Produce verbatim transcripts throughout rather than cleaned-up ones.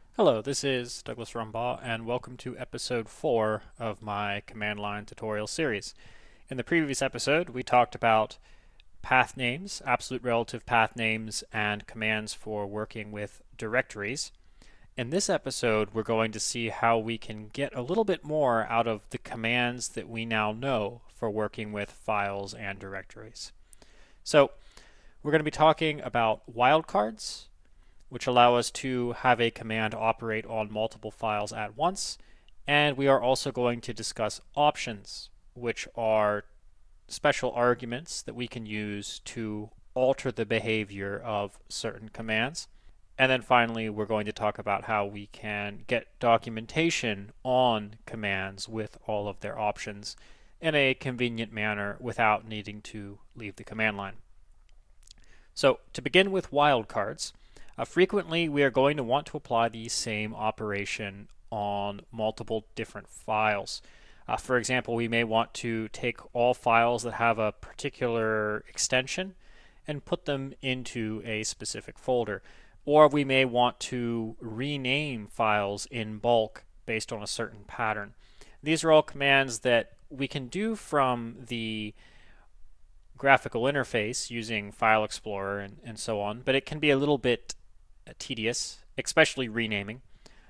Hello, this is Douglas Rumbaugh, and welcome to episode four of my command line tutorial series. In the previous episode, we talked about path names, absolute relative path names, and commands for working with directories. In this episode, we're going to see how we can get a little bit more out of the commands that we now know for working with files and directories. So, we're going to be talking about wildcards, which allow us to have a command operate on multiple files at once. And we are also going to discuss options, which are special arguments that we can use to alter the behavior of certain commands. And then finally, we're going to talk about how we can get documentation on commands with all of their options in a convenient manner without needing to leave the command line. So to begin with wildcards, Uh, frequently, we are going to want to apply the same operation on multiple different files. Uh, for example, we may want to take all files that have a particular extension and put them into a specific folder. Or we may want to rename files in bulk based on a certain pattern. These are all commands that we can do from the graphical interface using File Explorer and, and so on, but it can be a little bit tedious, especially renaming.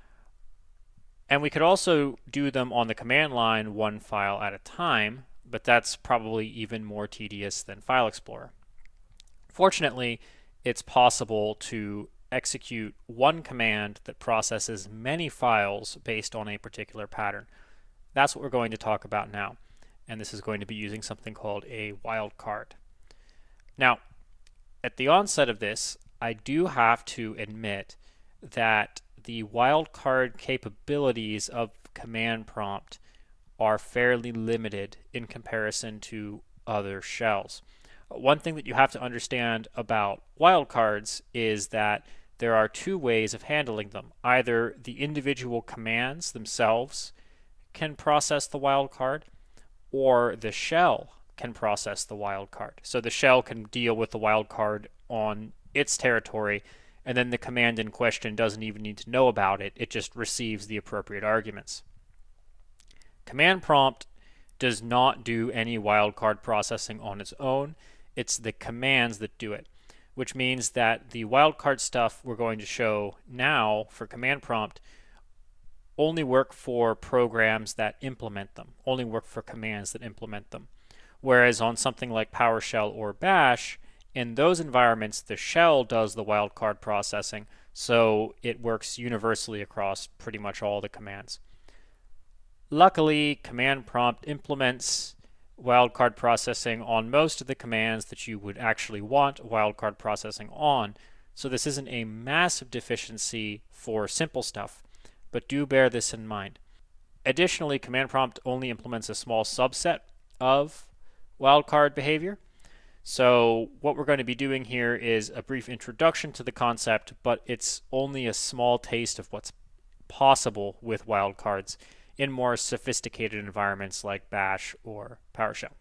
And we could also do them on the command line one file at a time, but that's probably even more tedious than File Explorer. Fortunately, it's possible to execute one command that processes many files based on a particular pattern. That's what we're going to talk about now. And this is going to be using something called a wildcard. Now, at the onset of this, I do have to admit that the wildcard capabilities of command prompt are fairly limited in comparison to other shells. One thing that you have to understand about wildcards is that there are two ways of handling them. Either the individual commands themselves can process the wildcard, or the shell can process the wildcard. So the shell can deal with the wildcard on its territory, and then the command in question doesn't even need to know about it. It just receives the appropriate arguments. Command prompt does not do any wildcard processing on its own. It's the commands that do it, which means that the wildcard stuff we're going to show now for command prompt only work for programs that implement them, only work for commands that implement them. Whereas on something like PowerShell or Bash, in those environments, the shell does the wildcard processing, so it works universally across pretty much all the commands. Luckily, command prompt implements wildcard processing on most of the commands that you would actually want wildcard processing on, so this isn't a massive deficiency for simple stuff, but do bear this in mind. Additionally, command prompt only implements a small subset of wildcard behavior. So what we're going to be doing here is a brief introduction to the concept, but it's only a small taste of what's possible with wildcards in more sophisticated environments like Bash or PowerShell.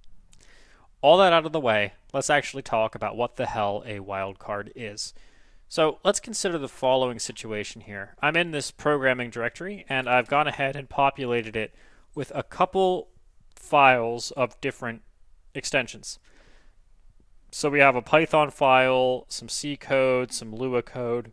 All that out of the way, let's actually talk about what the hell a wildcard is. So let's consider the following situation here. I'm in this programming directory, and I've gone ahead and populated it with a couple files of different extensions. So we have a Python file, some C code, some Lua code,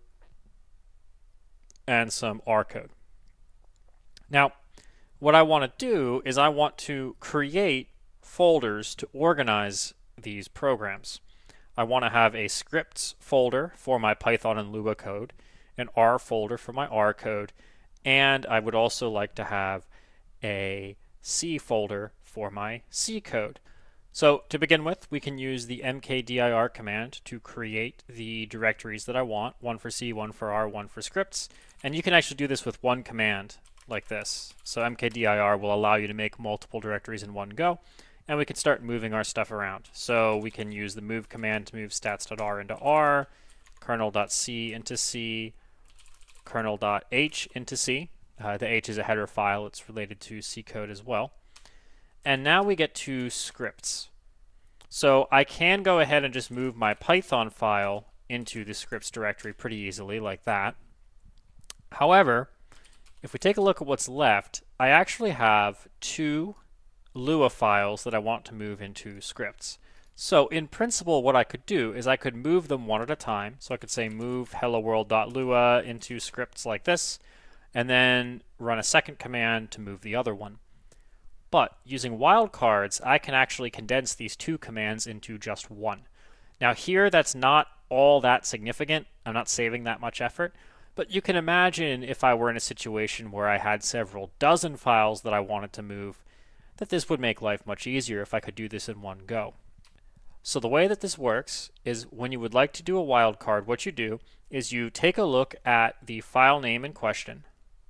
and some R code. Now, what I want to do is I want to create folders to organize these programs. I want to have a scripts folder for my Python and Lua code, an R folder for my R code, and I would also like to have a C folder for my C code. So to begin with, we can use the mkdir command to create the directories that I want, one for C, one for R, one for scripts. And you can actually do this with one command like this. So mkdir will allow you to make multiple directories in one go, and we can start moving our stuff around. So we can use the move command to move stats.r into R, kernel.c into C, kernel.h into C. Uh, the H is a header file. It's related to C code as well. And now we get to scripts. So I can go ahead and just move my Python file into the scripts directory pretty easily like that. However, if we take a look at what's left, I actually have two Lua files that I want to move into scripts. So in principle, what I could do is I could move them one at a time. So I could say move hello world.lua into scripts like this, and then run a second command to move the other one. But using wildcards, I can actually condense these two commands into just one. Now here, that's not all that significant. I'm not saving that much effort. But you can imagine if I were in a situation where I had several dozen files that I wanted to move, that this would make life much easier if I could do this in one go. So the way that this works is when you would like to do a wildcard, what you do is you take a look at the file name in question,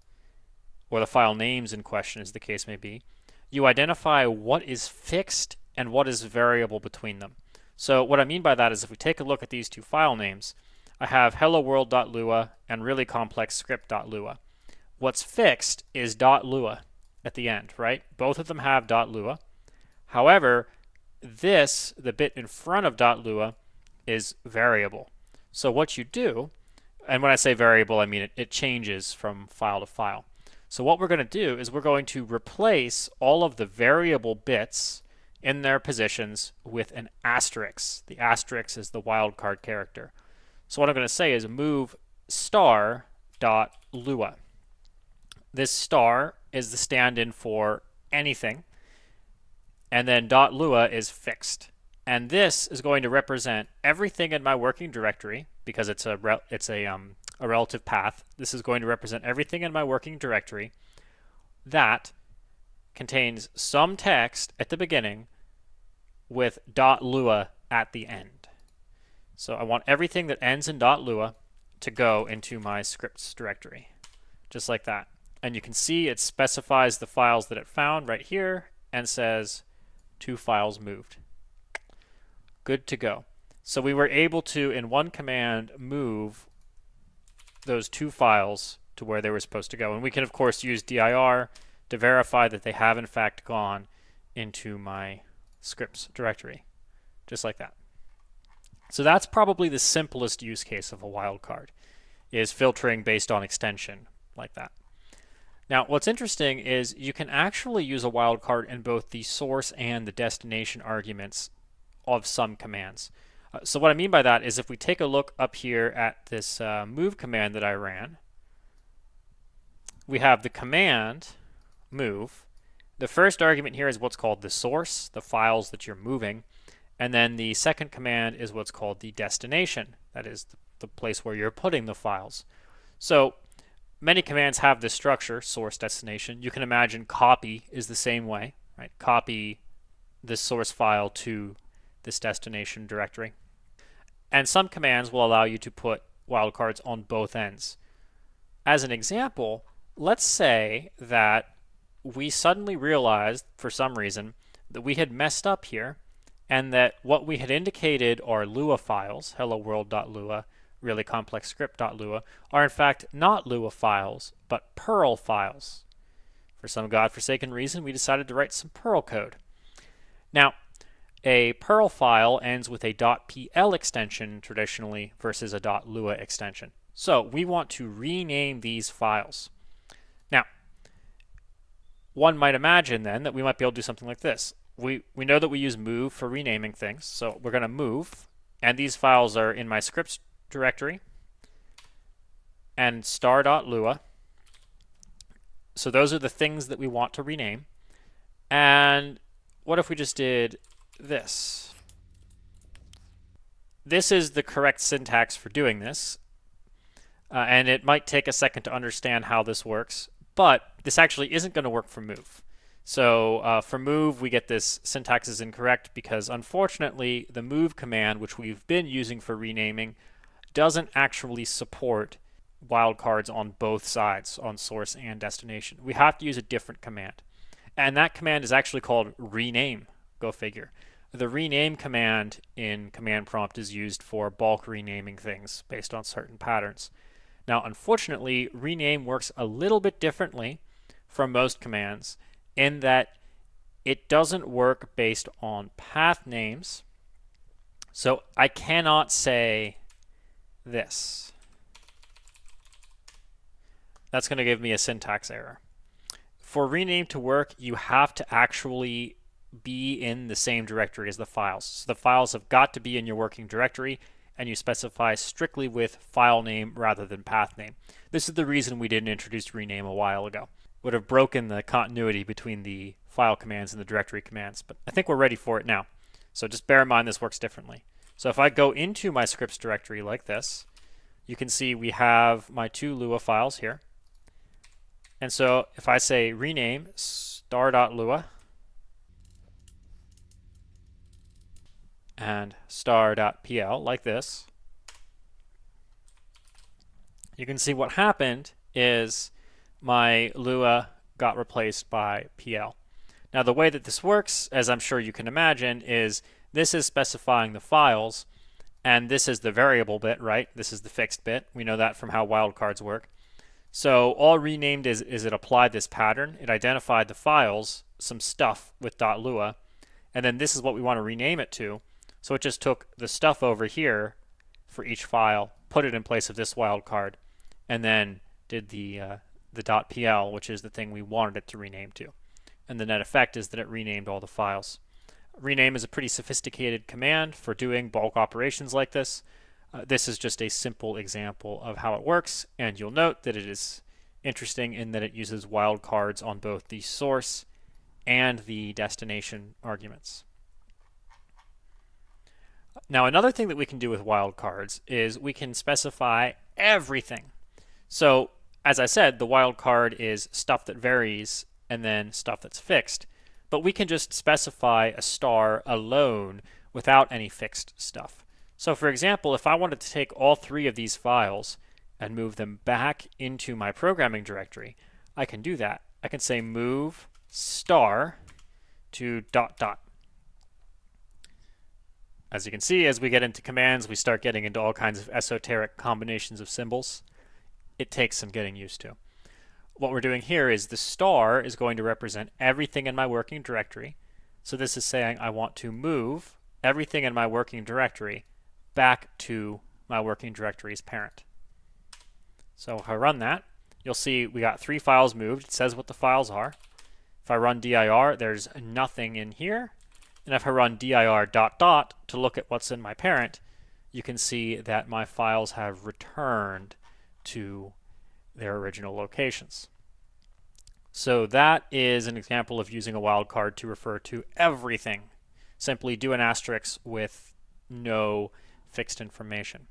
or the file names in question as the case may be. You identify what is fixed and what is variable between them. So what I mean by that is if we take a look at these two file names, I have hello world.lua and really complex script.lua. What's fixed is .lua at the end, right? Both of them have .lua. However, this, the bit in front of .lua, is variable. So what you do, and when I say variable, I mean it, it changes from file to file. So what we're going to do is we're going to replace all of the variable bits in their positions with an asterisk. The asterisk is the wildcard character. So what I'm going to say is move star dot lua. This star is the stand-in for anything, and then .lua is fixed. And this is going to represent everything in my working directory because it's a rel it's a um a relative path. This is going to represent everything in my working directory that contains some text at the beginning with .lua at the end. So I want everything that ends in .lua to go into my scripts directory, just like that. And you can see it specifies the files that it found right here and says two files moved. Good to go. So we were able to, in one command, move those two files to where they were supposed to go. And we can, of course, use dir to verify that they have, in fact, gone into my scripts directory, just like that. So that's probably the simplest use case of a wildcard, is filtering based on extension like that. Now, what's interesting is you can actually use a wildcard in both the source and the destination arguments of some commands. Uh, so what I mean by that is if we take a look up here at this uh, move command that I ran, we have the command move. The first argument here is what's called the source, the files that you're moving. And then the second command is what's called the destination. That is the, the place where you're putting the files. So many commands have this structure, source, destination. You can imagine copy is the same way, right? Copy this source file to this destination directory. And some commands will allow you to put wildcards on both ends. As an example, let's say that we suddenly realized, for some reason, that we had messed up here, and that what we had indicated are Lua files, hello world.lua, really complex script.lua, are in fact not Lua files, but Perl files. For some godforsaken reason, we decided to write some Perl code. Now, a Perl file ends with a .pl extension traditionally versus a .lua extension. So we want to rename these files. Now, one might imagine then that we might be able to do something like this. We, we know that we use move for renaming things, so we're going to move, and these files are in my scripts directory, and star.lua. So those are the things that we want to rename. And what if we just did this? This is the correct syntax for doing this, uh, and it might take a second to understand how this works, but this actually isn't going to work for move. So uh, for move, we get this syntax is incorrect because unfortunately the move command, which we've been using for renaming, doesn't actually support wildcards on both sides, on source and destination. We have to use a different command. And that command is actually called rename, go figure. The rename command in command prompt is used for bulk renaming things based on certain patterns. Now, unfortunately, rename works a little bit differently from most commands, in that it doesn't work based on path names. So I cannot say this. that's going to give me a syntax error. For rename to work, you have to actually be in the same directory as the files. So the files have got to be in your working directory, and you specify strictly with file name rather than path name. This is the reason we didn't introduce rename a while ago. Would have broken the continuity between the file commands and the directory commands, but I think we're ready for it now. So just bear in mind this works differently. So if I go into my scripts directory like this, you can see we have my two Lua files here. And so if I say rename star.lua and star.pl like this, you can see what happened is my Lua got replaced by P L. Now the way that this works, as I'm sure you can imagine, is this is specifying the files, and this is the variable bit, right? This is the fixed bit. We know that from how wildcards work. So all renamed is, is it applied this pattern. It identified the files, some stuff with .lua, and then this is what we want to rename it to. So it just took the stuff over here for each file, put it in place of this wildcard, and then did the, uh, the .pl, which is the thing we wanted it to rename to. And the net effect is that it renamed all the files. Rename is a pretty sophisticated command for doing bulk operations like this. Uh, this is just a simple example of how it works, and you'll note that it is interesting in that it uses wildcards on both the source and the destination arguments. Now another thing that we can do with wildcards is we can specify everything. So as I said, the wildcard is stuff that varies and then stuff that's fixed. But we can just specify a star alone without any fixed stuff. So for example, if I wanted to take all three of these files and move them back into my programming directory, I can do that. I can say move star to dot dot. As you can see, as we get into commands, we start getting into all kinds of esoteric combinations of symbols. It takes some getting used to. What we're doing here is the star is going to represent everything in my working directory. So this is saying I want to move everything in my working directory back to my working directory's parent. So if I run that, you'll see we got three files moved. It says what the files are. If I run dir, there's nothing in here. And if I run dir dot dot to look at what's in my parent, you can see that my files have returned to their original locations. So that is an example of using a wildcard to refer to everything. Simply do an asterisk with no fixed information.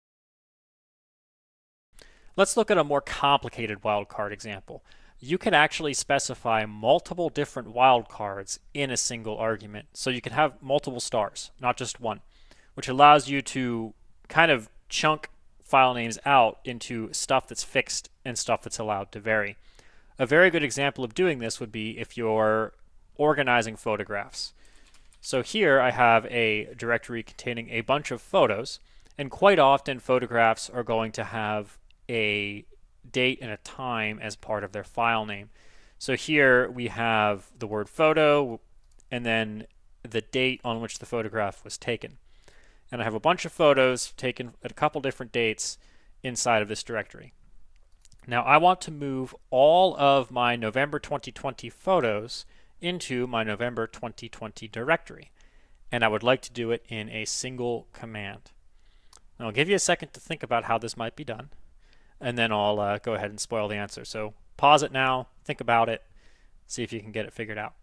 Let's look at a more complicated wildcard example. You can actually specify multiple different wildcards in a single argument. So you can have multiple stars, not just one, which allows you to kind of chunk file names out into stuff that's fixed and stuff that's allowed to vary. A very good example of doing this would be if you're organizing photographs. So here I have a directory containing a bunch of photos, and quite often photographs are going to have a date and a time as part of their file name. So here we have the word photo and then the date on which the photograph was taken. And I have a bunch of photos taken at a couple different dates inside of this directory. Now I want to move all of my November twenty twenty photos into my November twenty twenty directory. And I would like to do it in a single command. And I'll give you a second to think about how this might be done, and then I'll uh, go ahead and spoil the answer. So pause it now, think about it, see if you can get it figured out.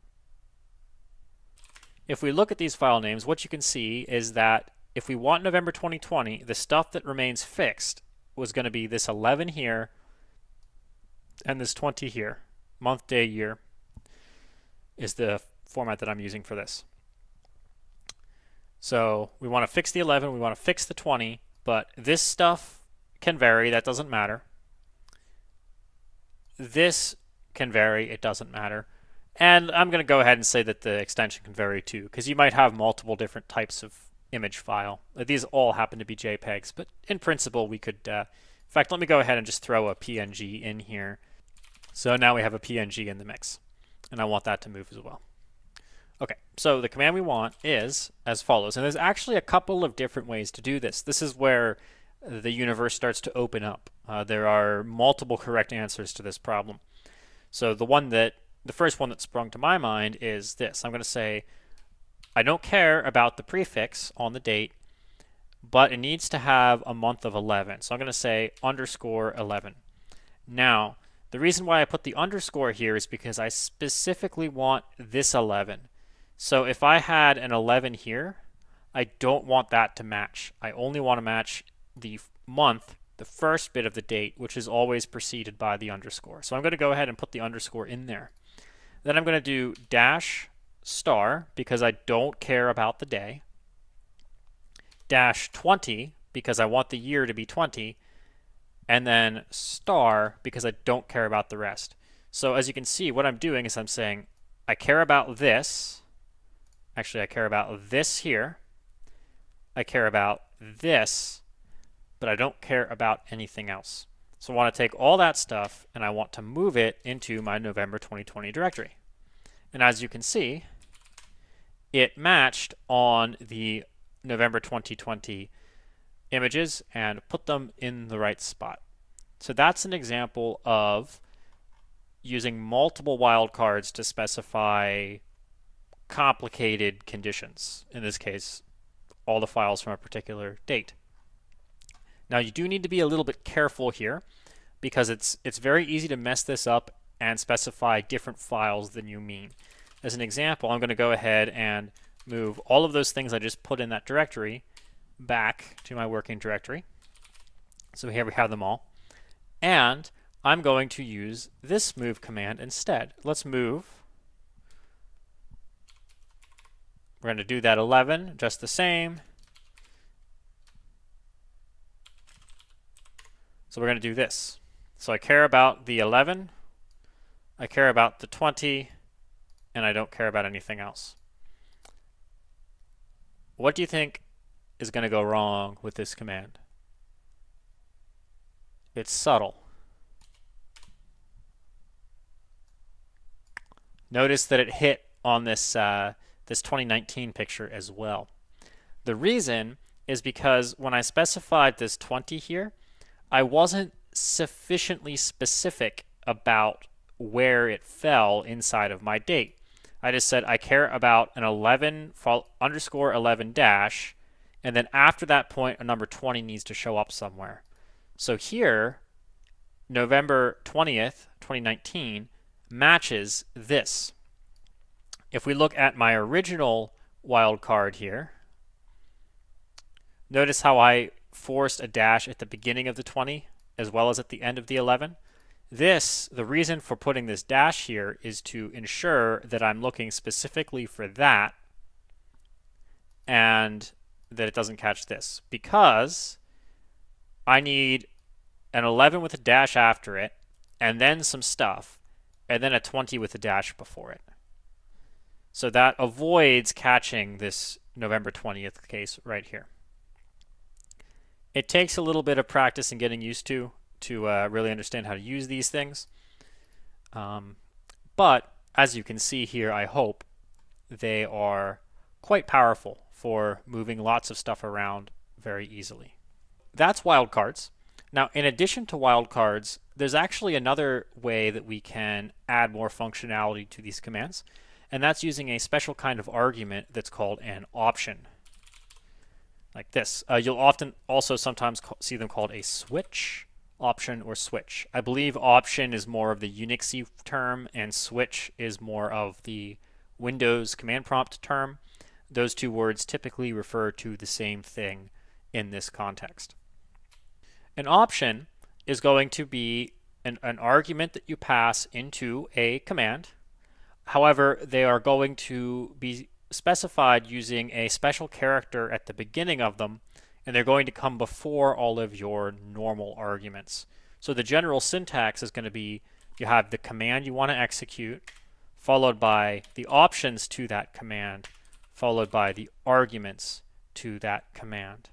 If we look at these file names, what you can see is that if we want November twenty twenty, the stuff that remains fixed was going to be this eleven here and this twenty here. Month, day, year is the format that I'm using for this. So we want to fix the eleven, we want to fix the twenty, but this stuff can vary, that doesn't matter. This can vary, it doesn't matter. And I'm going to go ahead and say that the extension can vary too, because you might have multiple different types of image file. These all happen to be JPEGs, but in principle we could, uh, in fact, let me go ahead and just throw a P N G in here. So now we have a P N G in the mix, and I want that to move as well. Okay, so the command we want is as follows, and there's actually a couple of different ways to do this. This is where the universe starts to open up. Uh, there are multiple correct answers to this problem. So the one that, the first one that sprung to my mind is this. I'm going to say, I don't care about the prefix on the date, but it needs to have a month of eleven. So I'm going to say underscore eleven. Now, the reason why I put the underscore here is because I specifically want this eleven. So if I had an eleven here, I don't want that to match. I only want to match the month, the first bit of the date, which is always preceded by the underscore. So I'm going to go ahead and put the underscore in there. Then I'm going to do dash star because I don't care about the day. Dash twenty because I want the year to be twenty. And then star because I don't care about the rest. So as you can see, what I'm doing is I'm saying I care about this. Actually, I care about this here. I care about this, but I don't care about anything else. So I want to take all that stuff and I want to move it into my November twenty twenty directory. And as you can see, it matched on the November twenty twenty images and put them in the right spot. So that's an example of using multiple wildcards to specify complicated conditions. In this case, all the files from a particular date. Now you do need to be a little bit careful here because it's it's very easy to mess this up and specify different files than you mean. As an example, I'm going to go ahead and move all of those things I just put in that directory back to my working directory. So here we have them all. And I'm going to use this move command instead. Let's move. We're going to do that eleven just the same. So we're going to do this. So I care about the eleven, I care about the twenty, and I don't care about anything else. What do you think is going to go wrong with this command? It's subtle. Notice that it hit on this uh, this twenty nineteen picture as well. The reason is because when I specified this twenty here, I wasn't sufficiently specific about where it fell inside of my date. I just said I care about an eleven underscore eleven dash, and then after that point, a number twenty needs to show up somewhere. So here, November twentieth, twenty nineteen matches this. If we look at my original wildcard here, notice how I forced a dash at the beginning of the twenty as well as at the end of the eleven. This, the reason for putting this dash here is to ensure that I'm looking specifically for that and that it doesn't catch this, because I need an eleven with a dash after it and then some stuff and then a twenty with a dash before it. So that avoids catching this November twentieth case right here. It takes a little bit of practice and getting used to to uh, really understand how to use these things. Um, but as you can see here, I hope they are quite powerful for moving lots of stuff around very easily. That's wildcards. Now, in addition to wildcards, there's actually another way that we can add more functionality to these commands, and that's using a special kind of argument that's called an option. Like this. Uh, you'll often also sometimes see them called a switch, option, or switch. I believe option is more of the Unixy term and switch is more of the Windows command prompt term. Those two words typically refer to the same thing in this context. An option is going to be an, an argument that you pass into a command. However, they are going to be specified using a special character at the beginning of them, and they're going to come before all of your normal arguments. So the general syntax is going to be you have the command you want to execute, followed by the options to that command, followed by the arguments to that command.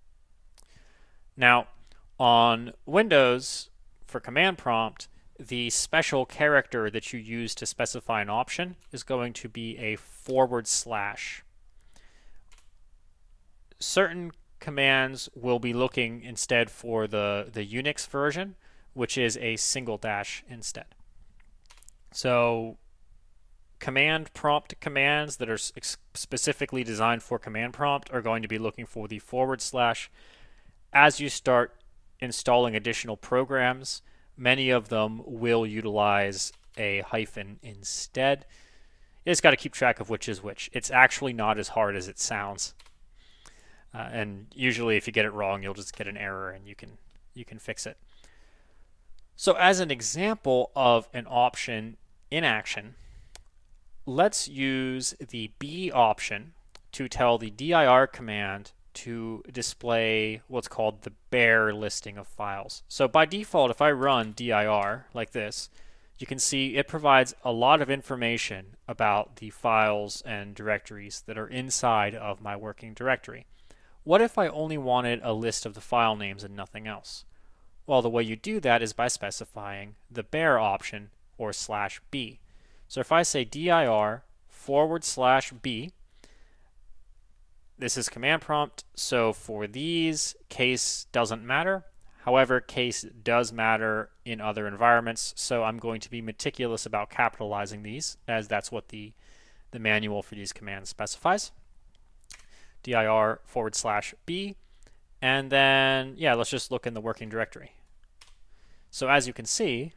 Now, on Windows, for command prompt, the special character that you use to specify an option is going to be a forward slash. Certain commands will be looking instead for the, the Unix version, which is a single dash instead. So command prompt commands that are specifically designed for command prompt are going to be looking for the forward slash. As you start installing additional programs, many of them will utilize a hyphen instead. You just got to keep track of which is which. It's actually not as hard as it sounds. Uh, and usually if you get it wrong, you'll just get an error and you can you can fix it. So as an example of an option in action, let's use the B option to tell the dir command to display what's called the bare listing of files. So by default, if I run dir like this, you can see it provides a lot of information about the files and directories that are inside of my working directory. What if I only wanted a list of the file names and nothing else? Well, the way you do that is by specifying the bare option or slash b. So if I say dir forward slash b, this is command prompt, so for these, case doesn't matter. However, case does matter in other environments, so I'm going to be meticulous about capitalizing these, as that's what the, the manual for these commands specifies. dir forward slash b, and then, yeah, let's just look in the working directory. So as you can see,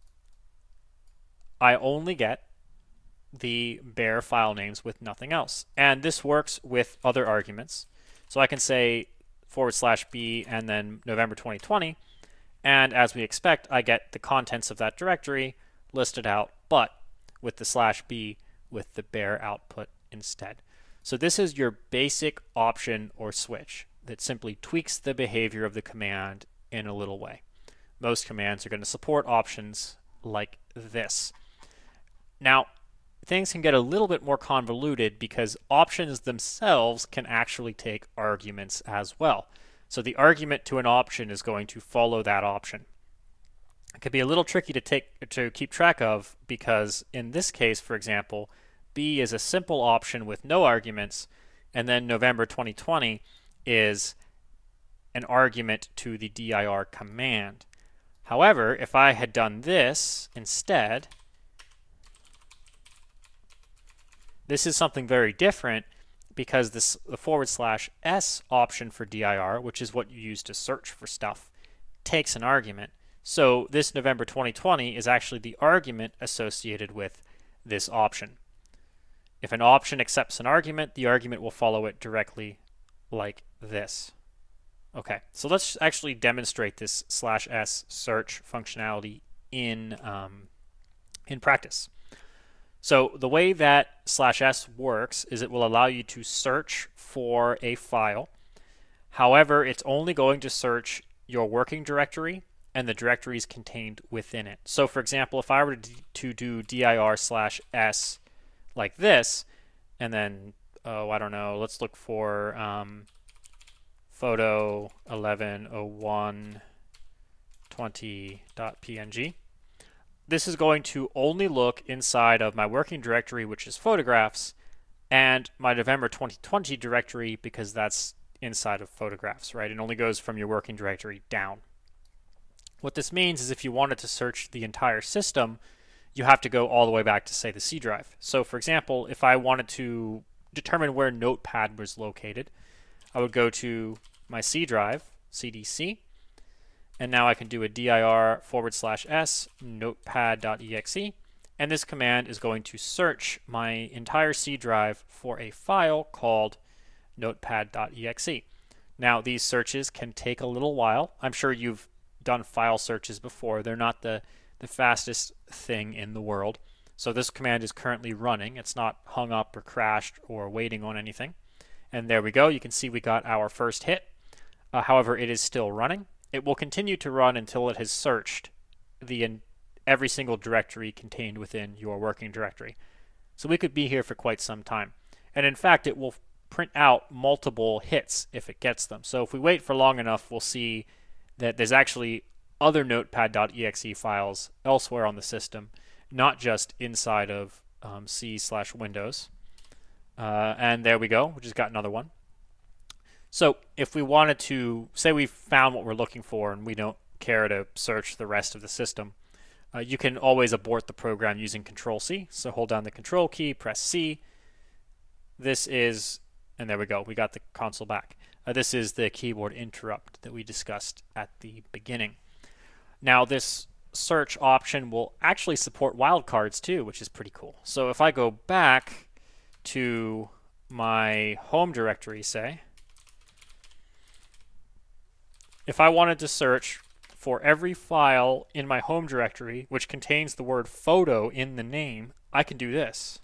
I only get the bare file names with nothing else. And this works with other arguments. So I can say forward slash b and then November twenty twenty, and as we expect, I get the contents of that directory listed out, but with the slash b with the bare output instead. So this is your basic option or switch that simply tweaks the behavior of the command in a little way. Most commands are going to support options like this. Now, things can get a little bit more convoluted because options themselves can actually take arguments as well. So the argument to an option is going to follow that option. It could be a little tricky to take to keep track of because in this case, for example, B is a simple option with no arguments, and then November twenty twenty is an argument to the dir command. However, if I had done this instead, this is something very different because this the forward slash s option for dir, which is what you use to search for stuff, takes an argument. So this November twenty twenty is actually the argument associated with this option. If an option accepts an argument, the argument will follow it directly like this. Okay, so let's actually demonstrate this slash s search functionality in, um, in practice. So the way that slash s works is it will allow you to search for a file. However, it's only going to search your working directory and the directories contained within it. So for example, if I were to do dir slash s like this, and then, oh, I don't know, let's look for um, photo eleven oh one twenty dot p n g. This is going to only look inside of my working directory, which is photographs, and my November twenty twenty directory, because that's inside of photographs, right? It only goes from your working directory down. What this means is if you wanted to search the entire system, you have to go all the way back to, say, the C drive. So for example, if I wanted to determine where Notepad was located, I would go to my C drive, C D C, and now I can do a dir forward slash s notepad.exe, and this command is going to search my entire C drive for a file called notepad.exe. Now these searches can take a little while. I'm sure you've done file searches before. They're not the, the fastest thing in the world. So this command is currently running. It's not hung up or crashed or waiting on anything. And there we go. You can see we got our first hit. Uh, however, it is still running. It will continue to run until it has searched the in every single directory contained within your working directory. So we could be here for quite some time. And in fact, it will print out multiple hits if it gets them. So if we wait for long enough, we'll see that there's actually other notepad.exe files elsewhere on the system, not just inside of um, C slash Windows. Uh, and there we go. We just got another one. So if we wanted to, say we found what we're looking for and we don't care to search the rest of the system, uh, you can always abort the program using Control C. So hold down the Control key, press C. This is, and there we go, we got the console back. Uh, this is the keyboard interrupt that we discussed at the beginning. Now this search option will actually support wildcards too, which is pretty cool. So if I go back to my home directory, say, if I wanted to search for every file in my home directory which contains the word photo in the name, I can do this.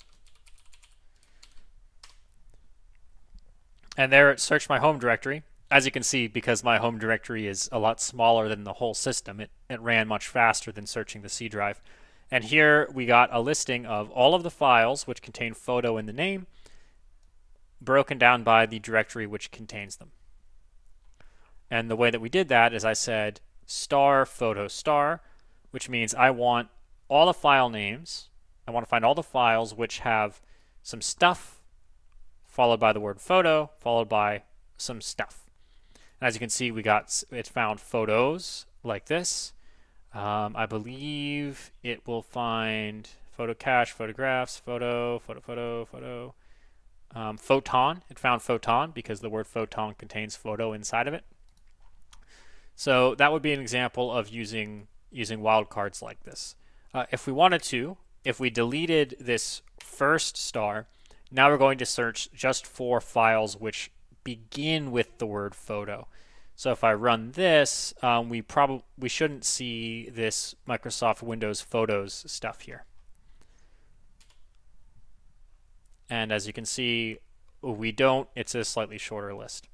And there it searched my home directory. As you can see, because my home directory is a lot smaller than the whole system, it, it ran much faster than searching the C drive. And here we got a listing of all of the files which contain photo in the name, broken down by the directory which contains them. And the way that we did that is I said star photo star, which means I want all the file names. I want to find all the files which have some stuff followed by the word photo, followed by some stuff. And as you can see, we got it found photos like this. Um, I believe it will find photo cache, photographs, photo, photo, photo, photo, um, photon. It found photon because the word photon contains photo inside of it. So that would be an example of using using wildcards like this. Uh, if we wanted to, if we deleted this first star, now we're going to search just for files which begin with the word photo. So if I run this, um, we probably we shouldn't see this Microsoft Windows Photos stuff here. And as you can see, we don't. It's a slightly shorter list.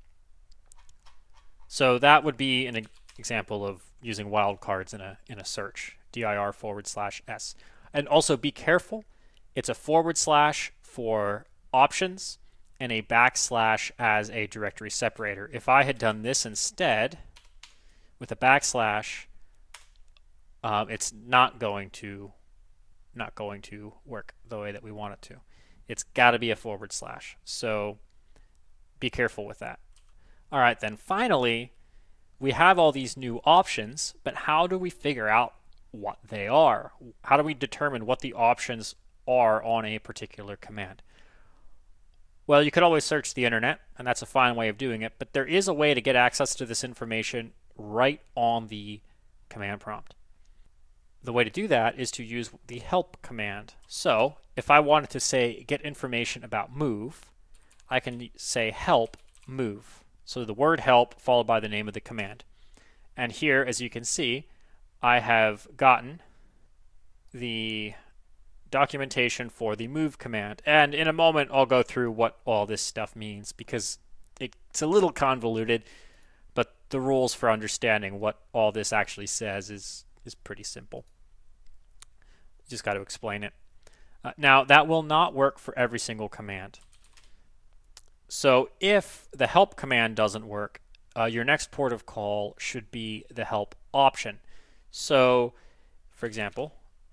So that would be an example of using wildcards in a in a search, dir forward slash s. And also be careful. It's a forward slash for options and a backslash as a directory separator. If I had done this instead with a backslash, um, it's not going to not going to work the way that we want it to. It's got to be a forward slash. So be careful with that. All right, then finally, we have all these new options, but how do we figure out what they are? How do we determine what the options are on a particular command? Well, you could always search the internet, and that's a fine way of doing it, but there is a way to get access to this information right on the command prompt. The way to do that is to use the help command. So if I wanted to say get information about move, I can say help move. So the word help followed by the name of the command. And here, as you can see, I have gotten the documentation for the move command. And in a moment, I'll go through what all this stuff means because it's a little convoluted, but the rules for understanding what all this actually says is, is pretty simple. You just got to explain it. Uh, now, that will not work for every single command. So if the help command doesn't work, uh, your next port of call should be the help option. So, for example,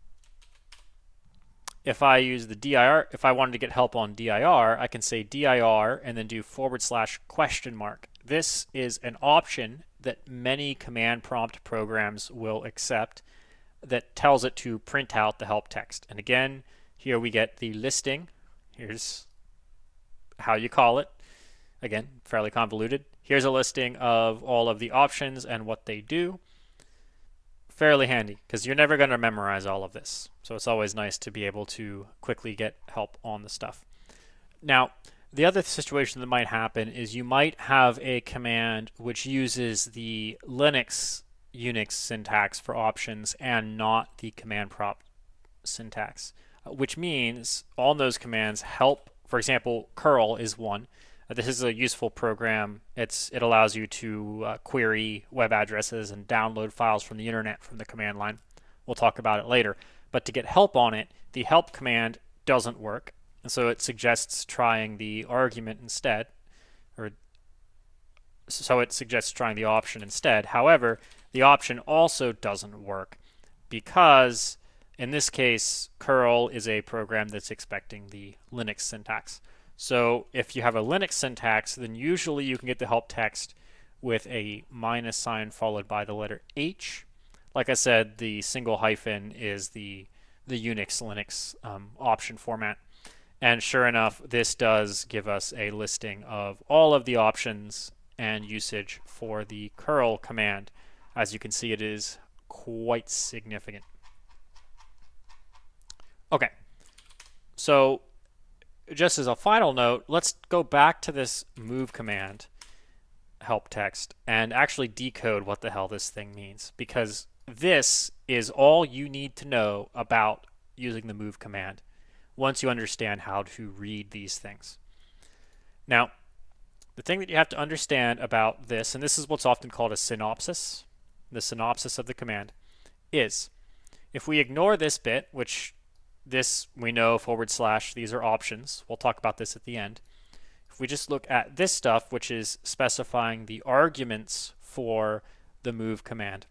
if I use the dir, if I wanted to get help on dir, I can say dir and then do forward slash question mark. This is an option that many command prompt programs will accept that tells it to print out the help text. And again, here we get the listing. Here's how you call it. Again, fairly convoluted. Here's a listing of all of the options and what they do. Fairly handy because you're never going to memorize all of this. So it's always nice to be able to quickly get help on the stuff. Now, the other situation that might happen is you might have a command which uses the Linux Unix syntax for options and not the command prompt syntax, which means all those commands help. For example, curl is one. Uh, this is a useful program. It's it allows you to uh, query web addresses and download files from the internet from the command line. We'll talk about it later. But to get help on it, the help command doesn't work, and so it suggests trying the argument instead, or so it suggests trying the option instead. However, the option also doesn't work because in this case, curl is a program that's expecting the Linux syntax. So if you have a Linux syntax, then usually you can get the help text with a minus sign followed by the letter H. Like I said, the single hyphen is the the Unix Linux um, option format. And sure enough, this does give us a listing of all of the options and usage for the curl command. As you can see, it is quite significant. Okay, so just as a final note, let's go back to this move command help text and actually decode what the hell this thing means, because this is all you need to know about using the move command once you understand how to read these things. Now, the thing that you have to understand about this, and this is what's often called a synopsis, the synopsis of the command, is if we ignore this bit, which this we know forward slash, these are options. We'll talk about this at the end. If we just look at this stuff, which is specifying the arguments for the move command,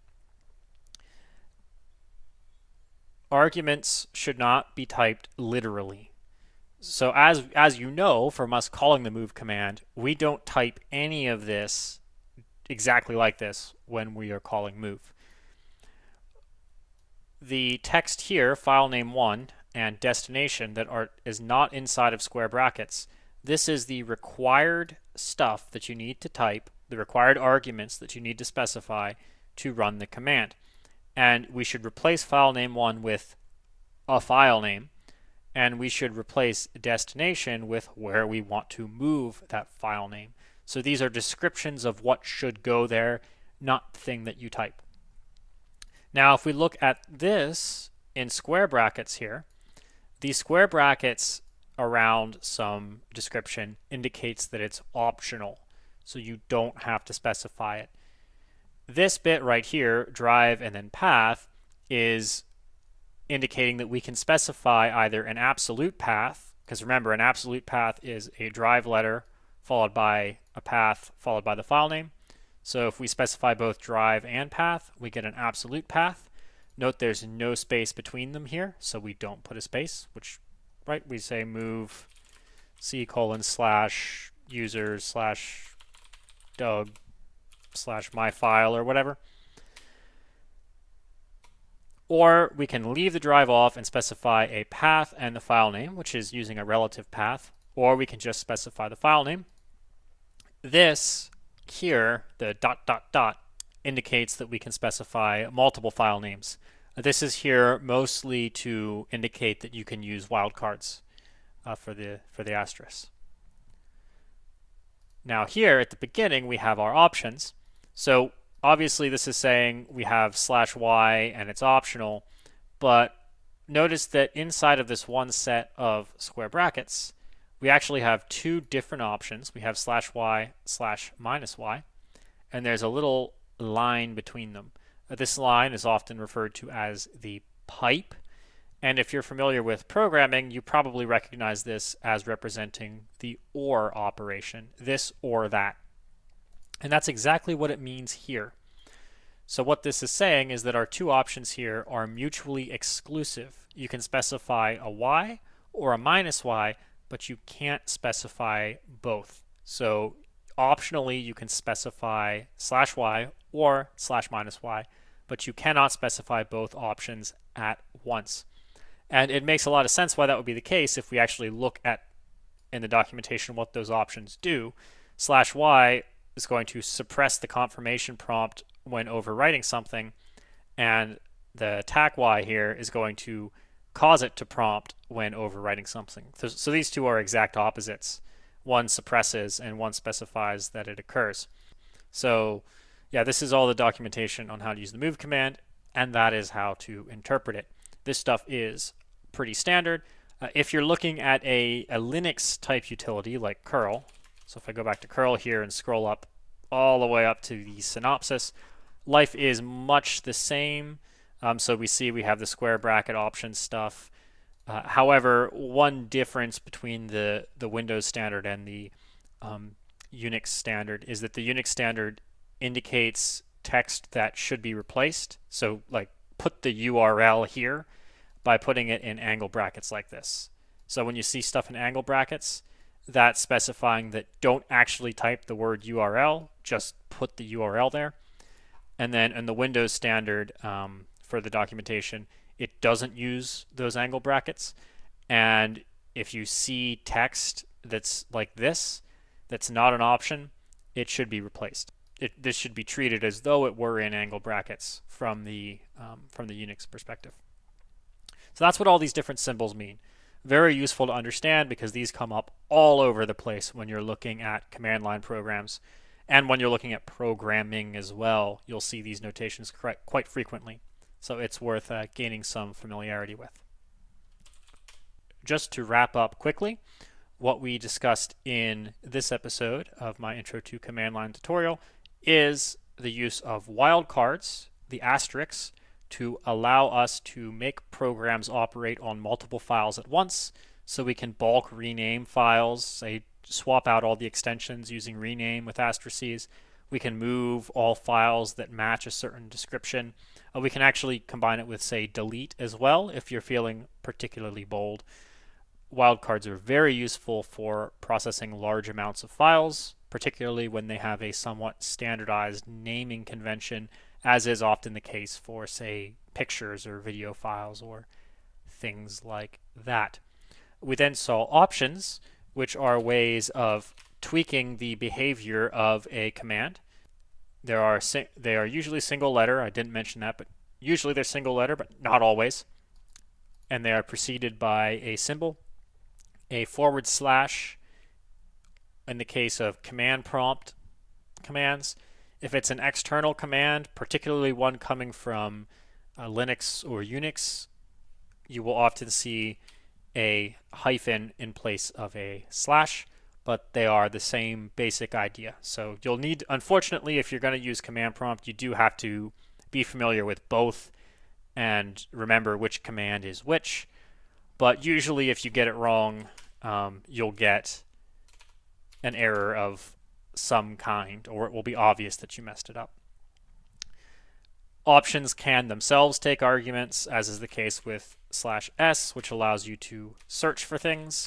arguments should not be typed literally. So as as you know from us calling the move command, we don't type any of this exactly like this when we are calling move. The text here, file name one and destination, that are is not inside of square brackets. This is the required stuff that you need to type, the required arguments that you need to specify to run the command. And we should replace file name one with a file name, and we should replace destination with where we want to move that file name. So these are descriptions of what should go there, not the thing that you type. Now, if we look at this in square brackets here, these square brackets around some description indicates that it's optional, so you don't have to specify it. This bit right here, drive and then path, is indicating that we can specify either an absolute path, because remember, an absolute path is a drive letter followed by a path followed by the file name. So if we specify both drive and path, we get an absolute path. Note there's no space between them here, so we don't put a space, which, right, we say move c colon slash users slash Doug slash my file or whatever. Or we can leave the drive off and specify a path and the file name, which is using a relative path, or we can just specify the file name. This here, the dot dot dot, indicates that we can specify multiple file names. This is here mostly to indicate that you can use wildcards uh, for the for the asterisk. Now here at the beginning we have our options. So obviously this is saying we have slash y and it's optional, but notice that inside of this one set of square brackets we actually have two different options. We have slash y slash minus y, and there's a little line between them. Uh, this line is often referred to as the pipe, and if you're familiar with programming, you probably recognize this as representing the or operation, this or that. And that's exactly what it means here. So what this is saying is that our two options here are mutually exclusive. You can specify a y or a minus y, but you can't specify both. So optionally you can specify slash y or slash minus y, but you cannot specify both options at once. And it makes a lot of sense why that would be the case if we actually look at in the documentation what those options do. Slash y is going to suppress the confirmation prompt when overwriting something, and the tac y here is going to cause it to prompt when overwriting something. So, so these two are exact opposites. One suppresses and one specifies that it occurs. So yeah, this is all the documentation on how to use the move command, and that is how to interpret it. This stuff is pretty standard. Uh, if you're looking at a, a Linux type utility like curl, so if I go back to curl here and scroll up all the way up to the synopsis, life is much the same. Um, so we see we have the square bracket option stuff. Uh, however, one difference between the, the Windows standard and the um, Unix standard is that the Unix standard indicates text that should be replaced. So like put the U R L here by putting it in angle brackets like this. So when you see stuff in angle brackets, that's specifying that don't actually type the word U R L, just put the U R L there. And then in the Windows standard um, for the documentation, it doesn't use those angle brackets. And if you see text that's like this, that's not an option, it should be replaced. It, this should be treated as though it were in angle brackets from the um, from the Unix perspective. So that's what all these different symbols mean. Very useful to understand because these come up all over the place when you're looking at command line programs. And when you're looking at programming as well, you'll see these notations quite frequently. So it's worth uh, gaining some familiarity with. Just to wrap up quickly, what we discussed in this episode of my Intro to Command Line tutorial is the use of wildcards, the asterisks, to allow us to make programs operate on multiple files at once, so we can bulk rename files, say swap out all the extensions using rename with asterisks. We can move all files that match a certain description. Uh, we can actually combine it with, say, delete as well if you're feeling particularly bold. Wildcards are very useful for processing large amounts of files, particularly when they have a somewhat standardized naming convention, as is often the case for, say, pictures or video files or things like that. We then saw options, which are ways of tweaking the behavior of a command. There are they are usually single letter. I didn't mention that, but usually they're single letter, but not always. And they are preceded by a symbol, a forward slash in the case of command prompt commands. If it's an external command, particularly one coming from uh, Linux or Unix, you will often see a hyphen in place of a slash, but they are the same basic idea. So you'll need, unfortunately, if you're going to use command prompt, you do have to be familiar with both and remember which command is which. But usually if you get it wrong, um, you'll get an error of some kind, or it will be obvious that you messed it up. Options can themselves take arguments, as is the case with slash s, which allows you to search for things.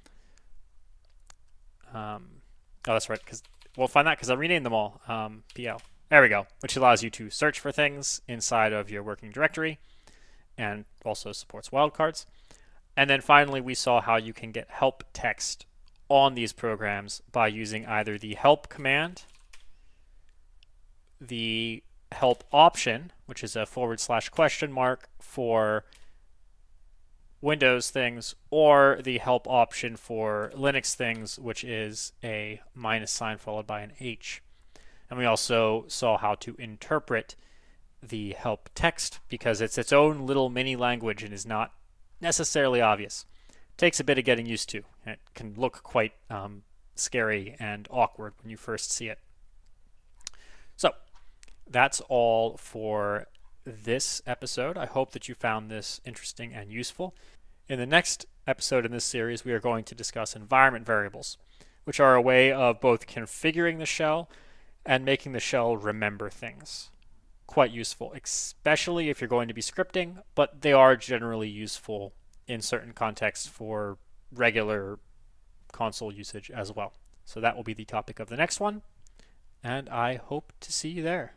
Um, oh, that's right, because we'll find that because I renamed them all. Um, P L. There we go, which allows you to search for things inside of your working directory and also supports wildcards. And then finally, we saw how you can get help text on these programs by using either the help command, the help option, which is a forward slash question mark for Windows things, or the help option for Linux things, which is a minus sign followed by an H. And we also saw how to interpret the help text because it's its own little mini language and is not necessarily obvious. It takes a bit of getting used to. It can look quite um, scary and awkward when you first see it. So that's all for this episode. I hope that you found this interesting and useful. In the next episode in this series, we are going to discuss environment variables, which are a way of both configuring the shell and making the shell remember things. Quite useful, especially if you're going to be scripting, but they are generally useful in certain contexts for regular console usage as well. So that will be the topic of the next one, and I hope to see you there.